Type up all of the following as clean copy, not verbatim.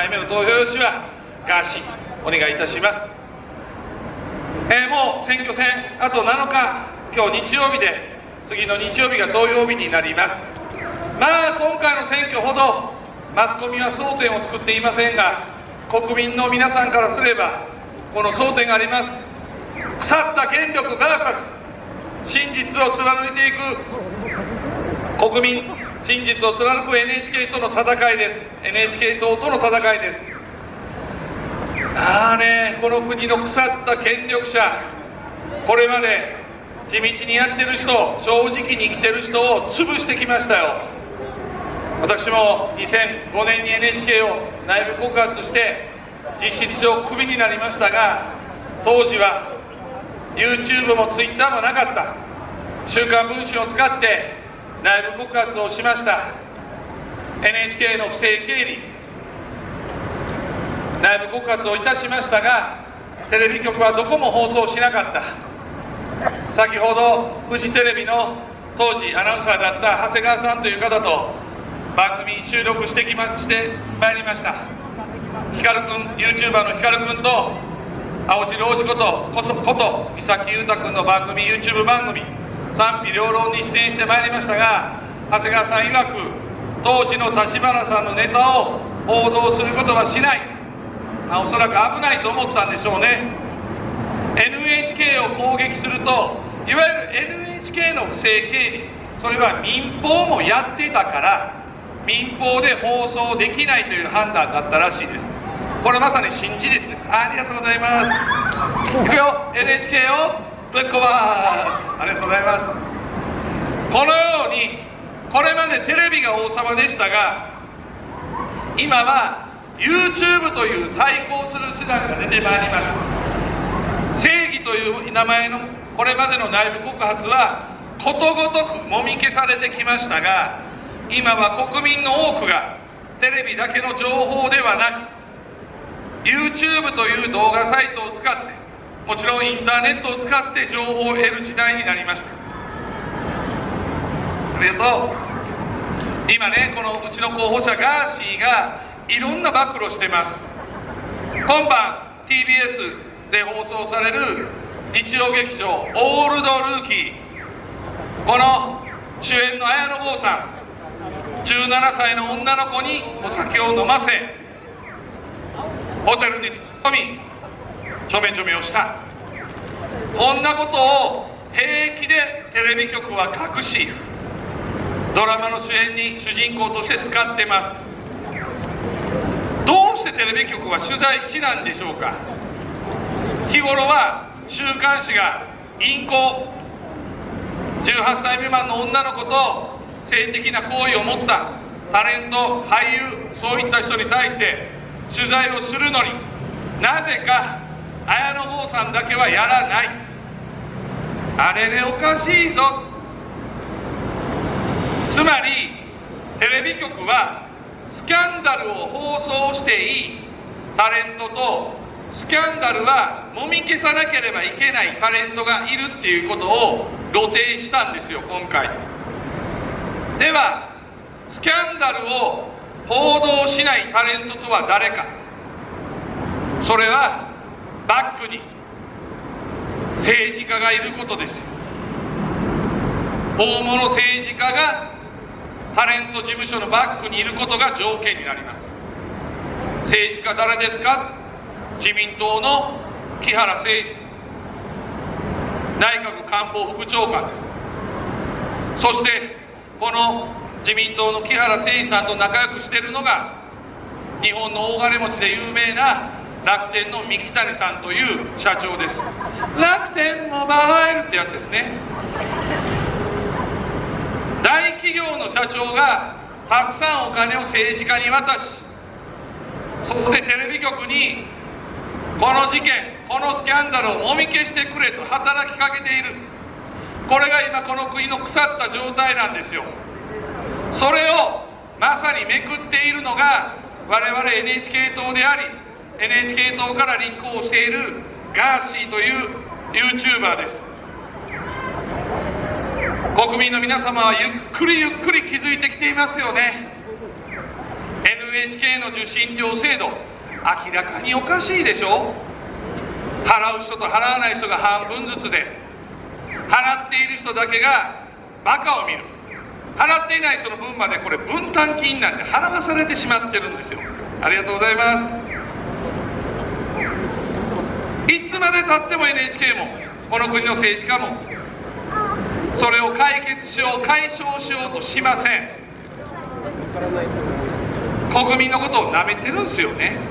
枚目の投票用紙はガーシーお願いいたします。もう選挙戦あと7日、今日日曜日で次の日曜日が投票日になります。今回の選挙ほどマスコミは争点を作っていませんが、国民の皆さんからすればこの争点があります。腐った権力 VS 真実を貫いていく国民、真実を貫く NHK との戦いです。 NHK 党との戦いです。この国の腐った権力者、これまで地道にやってる人、正直に生きてる人を潰してきましたよ。私も2005年に NHK を内部告発して実質上クビになりましたが、当時は YouTube も Twitter もなかった。週刊文春を使って内部告発をしました。 NHK の不正経理、内部告発をいたしましたが、テレビ局はどこも放送しなかった。先ほどフジテレビの当時アナウンサーだった長谷川さんという方と番組収録してまいりました。光君、 YouTuber の光君と青汁王子こと三崎裕太君の番組、 YouTube 番組賛否両論に出演してまいりましたが、長谷川さん曰く当時の立花さんのネタを報道することはしない、おそらく危ないと思ったんでしょうね。 NHK を攻撃すると、いわゆる NHK の不正経理、それは民放もやってたから民放で放送できないという判断だったらしいです。これまさに新事実です。ありがとうございます。いくよ、 NHK をぶっ壊す。ありがとうございます。このようにこれまでテレビが王様でしたが、今は YouTube という対抗する手段が出てまいりました。正義という名前のこれまでの内部告発はことごとくもみ消されてきましたが、今は国民の多くがテレビだけの情報ではなく YouTube という動画サイトを使って、もちろんインターネットを使って情報を得る時代になりました。ありがとう。今ね、このうちの候補者ガーシーがいろんな暴露してます。今晩 TBS で放送される日曜劇場「オールドルーキー」、この主演の綾野剛さん、17歳の女の子にお酒を飲ませホテルに突っ込みちょめちょめをした。こんなことを平気でテレビ局は隠し、ドラマの主演に主人公として使ってます。どうしてテレビ局は取材しないんでしょうか。日頃は週刊誌が淫行、18歳未満の女の子と性的な行為を持ったタレント、俳優、そういった人に対して取材をするのに、なぜか綾野剛さんだけはやらない。あれね、おかしいぞ。つまりテレビ局はスキャンダルを放送していいタレントと、スキャンダルはもみ消さなければいけないタレントがいるっていうことを露呈したんですよ、今回。ではスキャンダルを報道しないタレントとは誰か。それはバックに政治家がいることですよ。大物政治家がタレント事務所のバックにいることが条件になります。政治家誰ですか。自民党の木原誠二内閣官房副長官です。そしてこの自民党の木原誠二さんと仲良くしているのが日本の大金持ちで有名な楽天の三木谷さんという社長です。楽天モバイルってやつですね。大企業の社長がたくさんお金を政治家に渡し、そしてテレビ局にこの事件、このスキャンダルをもみ消してくれと働きかけている。これが今この国の腐った状態なんですよ。それをまさにめくっているのが我々 NHK 党であり、 NHK 党から立候補しているガーシーという YouTuber です。国民の皆様はゆっくりゆっくり気づいてきていますよね。 NHK の受信料制度、明らかにおかしいでしょ。払う人と払わない人が半分ずつで、払っている人だけがバカを見る、払っていない人の分までこれ分担金なんて払わされてしまってるんですよ。ありがとうございます。いつまでたっても NHK もこの国の政治家もそれを解決しよう、解消しようとしません。国民のことをなめてるんですよね。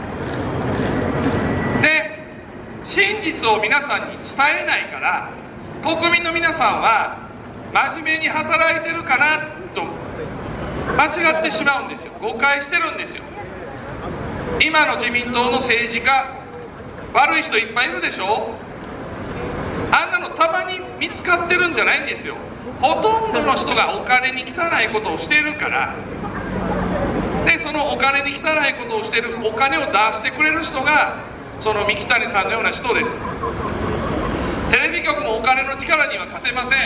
で、真実を皆さんに伝えないから国民の皆さんは真面目に働いてるかなと間違ってしまうんですよ。誤解してるんですよ。今の自民党の政治家、悪い人いっぱいいるでしょ。あんなのたまに見つかってるんじゃないんですよ。ほとんどの人がお金に汚いことをしているから。で、そのお金に汚いことをしている、お金を出してくれる人がその三木谷さんのような人です。テレビ局もお金の力には勝てません。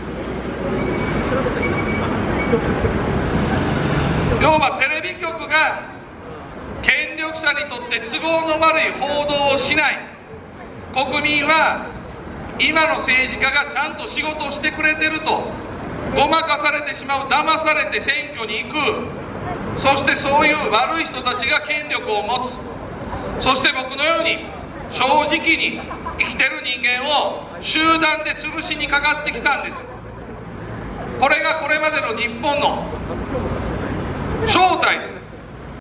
要はテレビ局が権力者にとって都合の悪い報道をしない、国民は今の政治家がちゃんと仕事をしてくれてるとごまかされてしまう、騙されて選挙に行く、そしてそういう悪い人たちが権力を持つ、そして僕のように正直に生きてる人間を集団で潰しにかかってきたんです。これがこれまでの日本の正体です。